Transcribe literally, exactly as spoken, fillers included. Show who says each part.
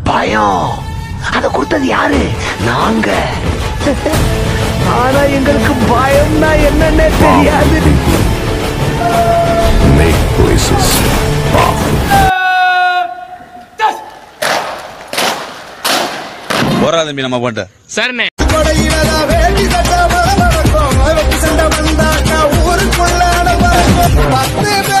Speaker 1: பயம். அத கொடுத்தது யாரு? நாங்க. ஆனா எங்களுக்கு பயம்னா என்னன்னே தெரியாது.
Speaker 2: Make places powerful.
Speaker 3: போரா தம்பி நம்ம போட்ட
Speaker 4: சரிண்ணே.
Speaker 5: ஊருக்குள்ள